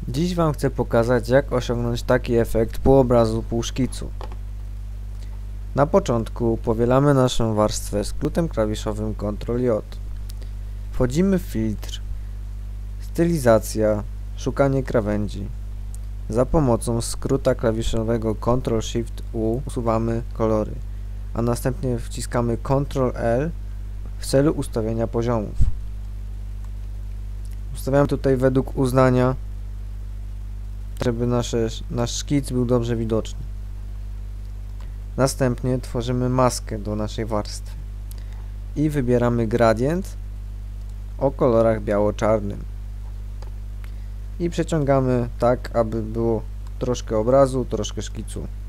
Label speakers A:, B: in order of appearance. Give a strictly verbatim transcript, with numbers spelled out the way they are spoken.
A: Dziś Wam chcę pokazać, jak osiągnąć taki efekt pół obrazu, pół szkicu. Na początku powielamy naszą warstwę skrótem klawiszowym kontrol J. Wchodzimy w filtr, stylizacja, szukanie krawędzi. Za pomocą skróta klawiszowego kontrol shift U usuwamy kolory, a następnie wciskamy kontrol L w celu ustawienia poziomów. Ustawiamy tutaj według uznania, żeby nasze, nasz szkic był dobrze widoczny. Następnie tworzymy maskę do naszej warstwy i wybieramy gradient o kolorach biało-czarnym i przeciągamy tak, aby było troszkę obrazu, troszkę szkicu.